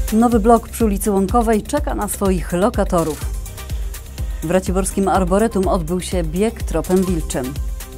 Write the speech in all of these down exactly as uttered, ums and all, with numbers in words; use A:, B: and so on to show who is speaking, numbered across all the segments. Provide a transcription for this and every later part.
A: Nowy blok przy ulicy Łąkowej czeka na swoich lokatorów. W raciborskim Arboretum odbył się bieg tropem wilczym.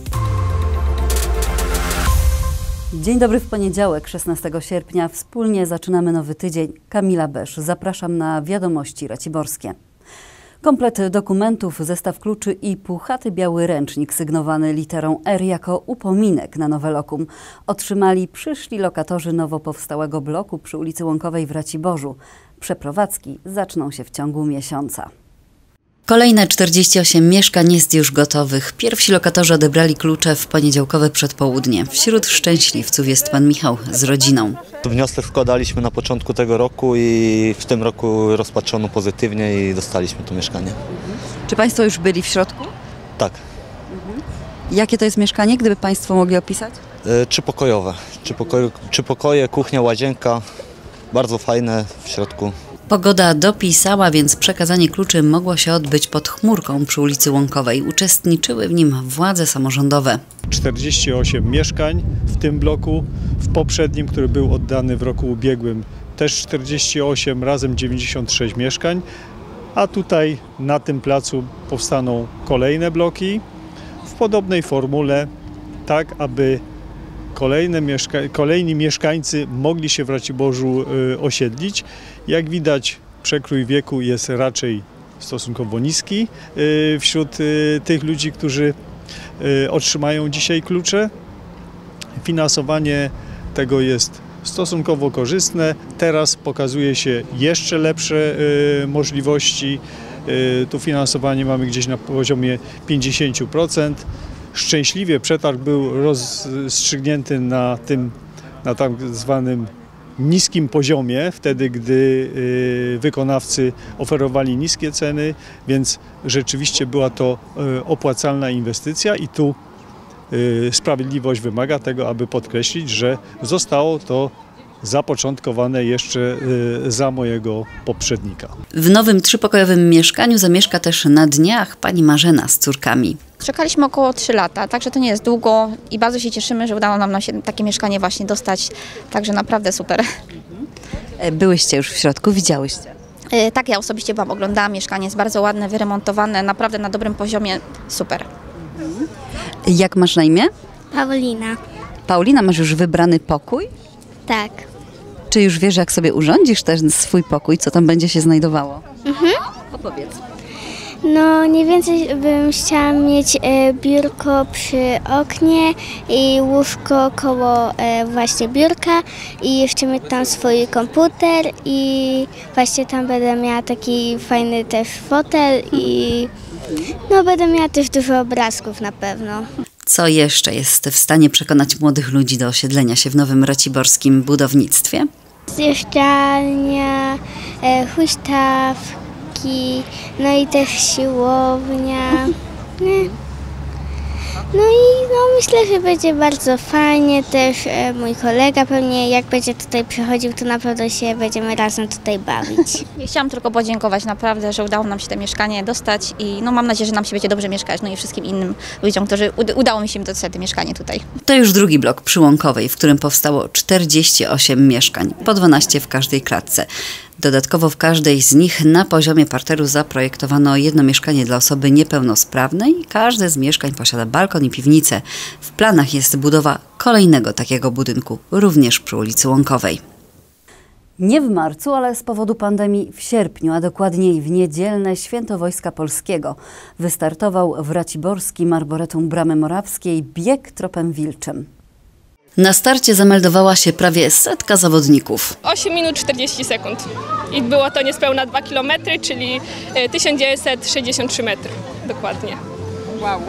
A: Dzień dobry w poniedziałek, szesnastego sierpnia. Wspólnie zaczynamy nowy tydzień. Kamila Beszz. Zapraszam na wiadomości raciborskie. Komplet dokumentów, zestaw kluczy i puchaty biały ręcznik sygnowany literą R jako upominek na nowe lokum otrzymali przyszli lokatorzy nowo powstałego bloku przy ulicy Łąkowej w Raciborzu. Przeprowadzki zaczną się w ciągu miesiąca. Kolejne czterdzieści osiem mieszkań jest już gotowych. Pierwsi lokatorzy odebrali klucze w poniedziałkowe przedpołudnie. Wśród szczęśliwców jest pan Michał z rodziną.
B: Wniosek składaliśmy na początku tego roku i w tym roku rozpatrzono pozytywnie i dostaliśmy to mieszkanie.
A: Czy państwo już byli w środku?
B: Tak.
A: Mhm. Jakie to jest mieszkanie, gdyby państwo mogli opisać?
B: E, trzypokojowe. Trzy pokoje, trzy pokoje, kuchnia, łazienka. Bardzo fajne w środku.
A: Pogoda dopisała, więc przekazanie kluczy mogło się odbyć pod chmurką przy ulicy Łąkowej. Uczestniczyły w nim władze samorządowe.
C: czterdzieści osiem mieszkań w tym bloku, w poprzednim, który był oddany w roku ubiegłym, też czterdzieści osiem, razem dziewięćdziesiąt sześć mieszkań, a tutaj na tym placu powstaną kolejne bloki w podobnej formule, tak aby kolejne mieszka- kolejni mieszkańcy mogli się w Raciborzu y, osiedlić. Jak widać, przekrój wieku jest raczej stosunkowo niski y, wśród y, tych ludzi, którzy y, otrzymają dzisiaj klucze. Finansowanie tego jest stosunkowo korzystne. Teraz pokazuje się jeszcze lepsze y, możliwości. Y, tu finansowanie mamy gdzieś na poziomie pięćdziesiąt procent. Szczęśliwie przetarg był rozstrzygnięty na tym, na tak zwanym niskim poziomie, wtedy gdy y, wykonawcy oferowali niskie ceny, więc rzeczywiście była to y, opłacalna inwestycja i tu y, sprawiedliwość wymaga tego, aby podkreślić, że zostało to zapoczątkowane jeszcze y, za mojego poprzednika.
A: W nowym trzypokojowym mieszkaniu zamieszka też na dniach pani Marzena z córkami.
D: Czekaliśmy około trzy lata, także to nie jest długo i bardzo się cieszymy, że udało nam się takie mieszkanie właśnie dostać, także naprawdę super.
A: Byłyście już w środku, widziałyście?
D: Yy, tak, ja osobiście byłam, oglądałam, mieszkanie jest bardzo ładne, wyremontowane, naprawdę na dobrym poziomie, super.
A: Jak masz na imię?
E: Paulina.
A: Paulina, masz już wybrany pokój?
E: Tak.
A: Czy już wiesz, jak sobie urządzisz ten swój pokój, co tam będzie się znajdowało?
E: Mhm.
A: Opowiedz.
E: No, nie więcej bym chciała mieć e, biurko przy oknie i łóżko koło e, właśnie biurka i jeszcze mieć tam swój komputer i właśnie tam będę miała taki fajny też fotel i no będę miała też dużo obrazków na pewno.
A: Co jeszcze jest w stanie przekonać młodych ludzi do osiedlenia się w nowym raciborskim budownictwie?
E: Zjeżdżalnia, e, huśtawki, no i też siłownia. Nie. No i no, myślę, że będzie bardzo fajnie. Też e, mój kolega pewnie jak będzie tutaj przychodził, to na pewno się będziemy razem tutaj bawić.
D: Chciałam tylko podziękować naprawdę, że udało nam się to mieszkanie dostać i no mam nadzieję, że nam się będzie dobrze mieszkać, no i wszystkim innym ludziom, którzy udało mi się dostać to mieszkanie tutaj.
A: To już drugi blok przy Łąkowej, w którym powstało czterdzieści osiem mieszkań, po dwanaście w każdej klatce. Dodatkowo w każdej z nich na poziomie parteru zaprojektowano jedno mieszkanie dla osoby niepełnosprawnej. Każde z mieszkań posiada balkon i piwnicę. W planach jest budowa kolejnego takiego budynku, również przy ulicy Łąkowej. Nie w marcu, ale z powodu pandemii w sierpniu, a dokładniej w niedzielne Święto Wojska Polskiego wystartował w raciborskim Arboretum Bramy Morawskiej bieg tropem wilczym. Na starcie zameldowała się prawie setka zawodników.
F: osiem minut czterdzieści sekund i było to niespełna dwa kilometry, czyli tysiąc dziewięćset sześćdziesiąt trzy metry dokładnie.
G: Wow.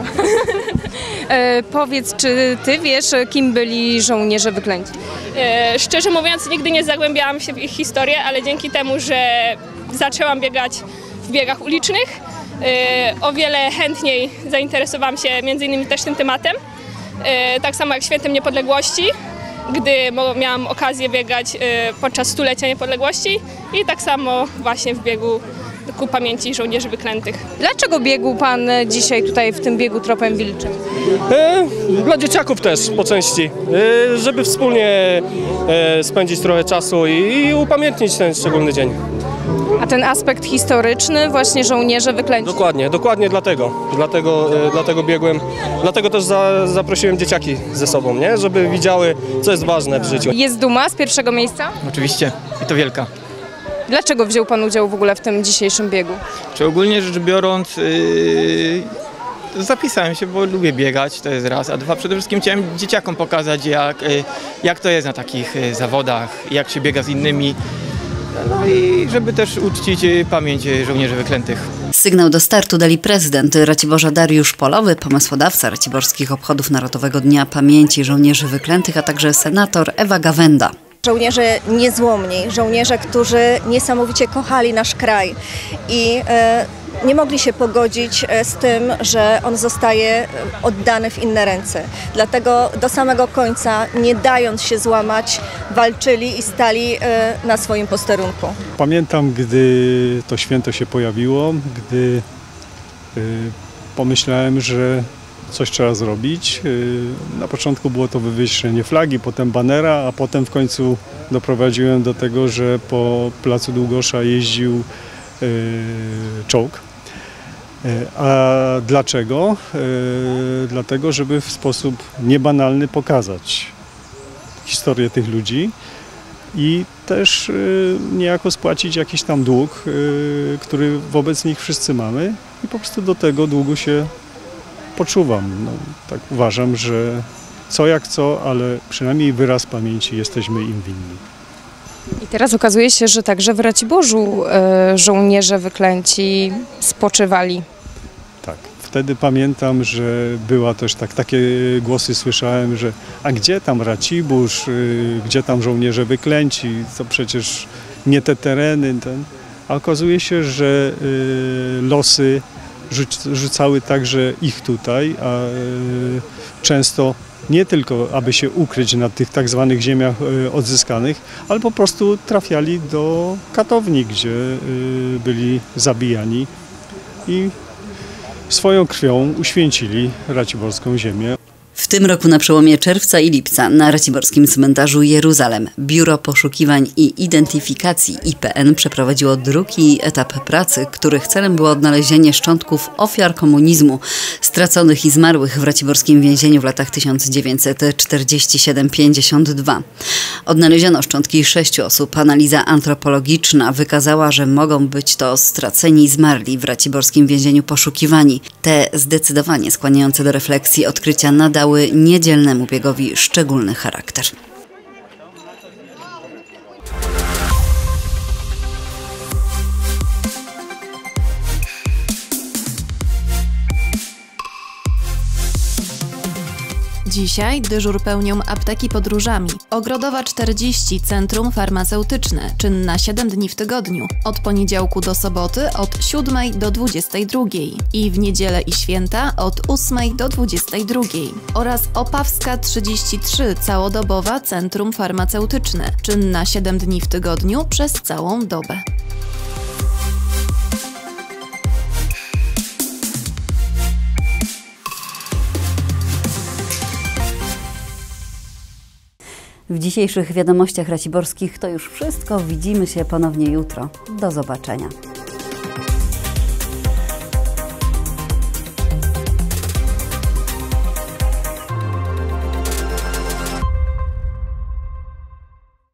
G: e, powiedz, czy ty wiesz, kim byli żołnierze wyklęci?
F: E, szczerze mówiąc, nigdy nie zagłębiałam się w ich historię, ale dzięki temu, że zaczęłam biegać w biegach ulicznych, e, o wiele chętniej zainteresowałam się między innymi też tym tematem. E, tak samo jak Świętem Niepodległości, gdy miałam okazję biegać e, podczas stulecia niepodległości i tak samo właśnie w biegu ku pamięci żołnierzy wyklętych.
G: Dlaczego biegł Pan dzisiaj tutaj w tym biegu Tropem Wilczym?
H: E, dla dzieciaków też po części, e, żeby wspólnie e, spędzić trochę czasu i, i upamiętnić ten szczególny dzień.
G: A ten aspekt historyczny, właśnie żołnierze wyklęci?
H: Dokładnie, dokładnie dlatego, dlatego, e, dlatego biegłem, dlatego też za, zaprosiłem dzieciaki ze sobą, nie? Żeby widziały, co jest ważne w życiu.
G: Jest duma z pierwszego miejsca?
I: Oczywiście i to wielka.
G: Dlaczego wziął Pan udział w ogóle w tym dzisiejszym biegu?
I: Czy ogólnie rzecz biorąc yy, zapisałem się, bo lubię biegać, to jest raz, a dwa przede wszystkim chciałem dzieciakom pokazać jak, yy, jak to jest na takich yy, zawodach, jak się biega z innymi, no i żeby też uczcić yy, pamięć żołnierzy wyklętych.
A: Sygnał do startu dali prezydent Raciborza Dariusz Polowy, pomysłodawca raciborskich obchodów Narodowego Dnia Pamięci Żołnierzy Wyklętych, a także senator Ewa Gawenda.
J: Żołnierze niezłomni, żołnierze, którzy niesamowicie kochali nasz kraj i e, nie mogli się pogodzić z tym, że on zostaje oddany w inne ręce. Dlatego do samego końca, nie dając się złamać, walczyli i stali e, na swoim posterunku.
C: Pamiętam, gdy to święto się pojawiło, gdy e, pomyślałem, że coś trzeba zrobić. Na początku było to wywieszenie flagi, potem banera, a potem w końcu doprowadziłem do tego, że po placu Długosza jeździł czołg. A dlaczego? Dlatego, żeby w sposób niebanalny pokazać historię tych ludzi i też niejako spłacić jakiś tam dług, który wobec nich wszyscy mamy i po prostu do tego długu się poczuwam. No, tak uważam, że co jak co, ale przynajmniej wyraz pamięci jesteśmy im winni.
G: I teraz okazuje się, że także w Raciborzu e, żołnierze wyklęci spoczywali.
C: Tak. Wtedy pamiętam, że była też tak, takie głosy słyszałem, że a gdzie tam Racibórz, y, gdzie tam żołnierze wyklęci, to przecież nie te tereny. Ten. A okazuje się, że y, losy rzucały także ich tutaj, a często nie tylko, aby się ukryć na tych tak zwanych ziemiach odzyskanych, ale po prostu trafiali do katowni, gdzie byli zabijani i swoją krwią uświęcili raciborską ziemię.
A: W tym roku na przełomie czerwca i lipca na raciborskim cmentarzu Jeruzalem Biuro Poszukiwań i Identyfikacji I P N przeprowadziło drugi etap pracy, których celem było odnalezienie szczątków ofiar komunizmu straconych i zmarłych w raciborskim więzieniu w latach tysiąc dziewięćset czterdziesty siódmy do pięćdziesiątego drugiego. Odnaleziono szczątki sześciu osób. Analiza antropologiczna wykazała, że mogą być to straceni i zmarli w raciborskim więzieniu poszukiwani. Te zdecydowanie skłaniające do refleksji odkrycia nadały niedzielnemu biegowi szczególny charakter.
K: Dzisiaj dyżur pełnią apteki podróżami. Ogrodowa czterdzieści, Centrum Farmaceutyczne, czynna siedem dni w tygodniu. Od poniedziałku do soboty od siódmej do dwudziestej drugiej i w niedzielę i święta od ósmej do dwudziestej drugiej. Oraz Opawska trzydzieści trzy, całodobowa Centrum Farmaceutyczne, czynna siedem dni w tygodniu przez całą dobę.
A: W dzisiejszych wiadomościach raciborskich to już wszystko. Widzimy się ponownie jutro. Do zobaczenia.